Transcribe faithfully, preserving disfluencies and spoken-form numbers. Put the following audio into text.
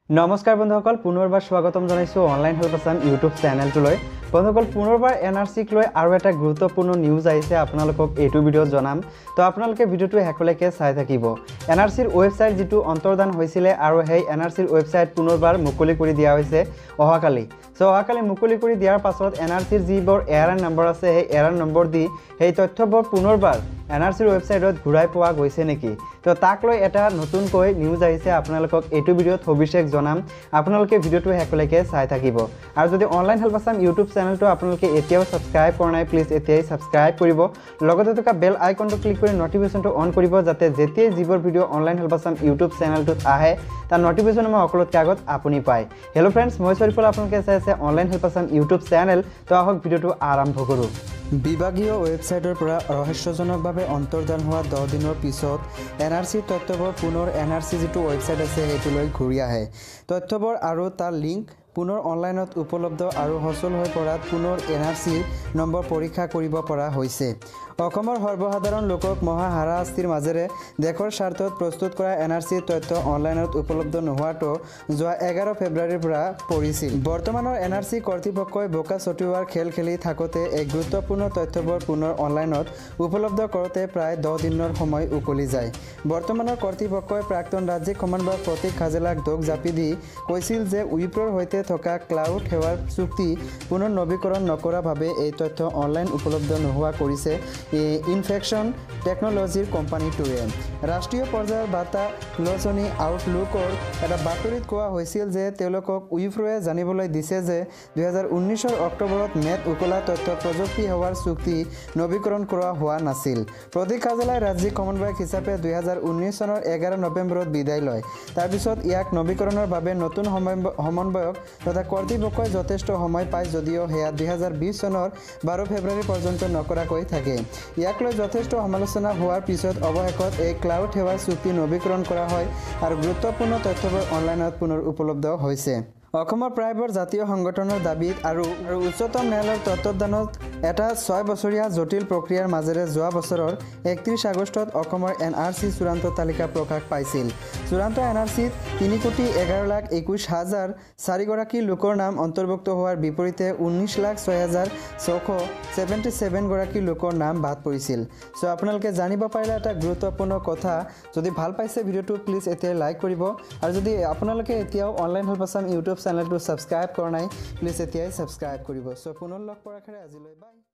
নমস্কাৰ বন্ধুসকল পুনৰবাৰ স্বাগতম জনাইছো অনলাইন হেল্প আছাম ইউটিউব চেনেলটোলৈ বন্ধুসকল পুনৰবাৰ এনআৰসি লৈ আৰু এটা গুৰুত্বপূৰ্ণ নিউজ আহিছে আপোনালোকক এইটো ভিডিঅ'ত জনাম তো আপোনালোকে ভিডিঅ'টো হেকলৈকে চাই থাকিব এনআৰসিৰ ৱেবছাইট যেটো অন্তৰ্দান হৈছিল আৰু সেই এনআৰসিৰ ৱেবছাইট পুনৰবাৰ মুকলি কৰি দিয়া হৈছে অহাকালি সো অহাকালি মুকলি কৰি দিয়াৰ পাছত এনআৰসিৰ যিবোৰ এআৰএন নম্বৰ আছে সেই এআৰএন নম্বৰ দি সেই তথ্যবোৰ পুনৰবাৰ এনআৰসিৰ ৱেবছাইটত ঘূৰাই পোৱা গৈছে নেকি তো তাক লৈ এটা নতুনকৈ নিউজ আহিছে আপোনালোকক এইটো ভিডিঅ'ত সবিশেষ জনাম আপোনালোকে ভিডিঅ'টো হেকলৈকে চাই থাকিব আৰু যদি অনলাইন হেল্প আছাম ইউটিউব চেনেলটো আপোনালোকে এতিয়াও সাবস্ক্ৰাইব কৰা নাই প্লিজ এতিয়াই সাবস্ক্ৰাইব কৰিব লগতে থকা বেল আইকনটো ক্লিক কৰি নটিফিকেশনটো অন কৰিব যাতে যেতিয়াই যিবোৰ video' online help Assam YouTube চেনেলটোত আহে তাৰ নটিফিকেশন মই অকলতকৈ আগত আপুনি পায় হেল্ল' ফ্ৰেণ্ডছ মই সৰিফুল আপোনালোকে চাই আছে online help Assam YouTube channel তো আহক ভিডিঅ'টো আৰম্ভ কৰোঁ বিভাগীয় ৱেবছাইটৰ পৰা ৰহস্যজনকভাৱে অন্তৰ্ধান হোৱা দহ দিনৰ পিছত এনআৰসি তথ্যবোৰ পুনৰ এনআৰসি যেটো ৱেবছাইট আছে হেতুলৈ ঘূৰি আহে তথ্যবোৰ আৰু তাৰ লিংক পুনৰ অনলাইনত উপলব্ধ আৰু হসল হৈ পৰাত পুনৰ এনআৰসি নম্বৰ পৰীক্ষা কৰিব পৰা হৈছে অসমৰ সৰ্বসাধাৰণ লোকক মহা হাৰাশাস্তিৰ মাজেৰে দেশৰ স্বাৰ্থত প্ৰস্তুত কৰা এনআৰসি তথ্য অনলাইনত উপলব্ধ নোহোৱাটো যোৱা এঘাৰ ফেব্ৰুৱাৰীৰ পৰা পৰিছিল বৰ্তমানৰ এনআৰসি কৰ্তৃপক্ষই বোকা ছটিওৱাৰ খেল খেলি থাকোতে এক গুৰুত্বপূৰ্ণ তথ্যবোৰ পুনৰ অনলাইনত উপলব্ধ কৰোতে প্ৰায় দহ দিনৰ সময় উকলি যায় বৰ্তমানৰ কৰ্তৃপক্ষই প্ৰাক্তন ৰাজ্যিক সমন্বয়ক প্ৰতীক হাজেলাক দোষ জাপি দি কৈছিল যে উইপ্ৰৰ হৈতে থকা ক্লাউড সেৱাৰ চুক্তি পুনৰ নৱীকৰণ নকৰা ভাবে এই তথ্য অনলাইন উপলব্ধ নোহোৱা কৰিছে ইনফেকশন টেকনলজিৰ কোম্পানীটোৱে ৰাষ্ট্ৰীয় পৰ্যায়ৰ বাৰ্তা লোচনী আউটলুকৰ এটা বাতৰিত কোৱা হৈছিল যে তেওঁলোকক উইপ্ৰয়ে জানিবলৈ দিছে যে দুই হাজাৰ ঊনৈশৰ অক্টোবৰত নেট উকলা তথ্য প্ৰযুক্তি সেৱাৰ চুক্তি নৱীকৰণ কৰা হোৱা নাছিল প্ৰতীক হাজেলাই ৰাজ্যিক সমন্বয়ক হিচাপে দুই হাজাৰ ঊনৈশ চনৰ এঘাৰ নৱেম্বৰত বিদায় লয় তাৰ পিছত ইয়াক নৱীকৰণৰ বাবে নতুন সমন্বয়ক তথা কৰ্তৃপক্ষই যথেষ্ট সময় পায় যদিও হেয়া দুই হাজাৰ বিশ চনৰ বাৰ ফেব্ৰুৱাৰী পৰ্যন্ত নকৰাকৈ থাকে ইয়াক লৈ যথেষ্ট সমালোচনা হোৱাৰ পিছত অৱশেষত এই ক্লাউড সেৱাৰ চুক্তি নৱীকৰণ কৰা হয় আৰু গুৰুত্বপূৰ্ণ তথ্যবোৰ অনলাইনত পুনৰ উপলব্ধ হৈছে অসমৰ প্ৰায়বোৰ জাতীয় সংগঠনৰ দাবীত আৰু আৰু উচ্চতম ন্যায়ালয়ৰ তত্ত্বাৱধানত এটা ছয় বছৰীয়া জটিল প্ৰক্ৰিয়াৰ মাজেৰে যোৱা বছৰৰ একত্ৰিশ আগষ্টত অসমৰ এনআৰসি চূড়ান্ত তালিকা প্ৰকাশ পাইছিল চূড়ান্ত এনআৰসিত তিনি কোটি এঘাৰ লাখ একৈশ হাজাৰ চাৰিগৰাকী লোকৰ নাম অন্তৰ্ভুক্ত হোৱাৰ বিপৰীতে ঊনৈছ লাখ ছয় হাজাৰ ছশ ছেভেণ্টি ছেভেন গৰাকী লোকৰ নাম বাদ পৰিছিল সো আপোনালোকে জানিব পাৰিলে এটা গুৰুত্বপূৰ্ণ কথা যদি ভাল পাইছে ভিডিঅ'টো প্লিজ এতিয়া লাইক কৰিব আৰু যদি আপোনালোকে এতিয়াও অনলাইন হেল্প আছাম ইউটিউব চেনেলটো সাবস্ক্ৰাইব কৰা নাই প্লিজ এতিয়াই সাবস্ক্ৰাইব কৰিব সো পুনৰ লগ পোৱাৰ আশাৰে আজিলৈ বাই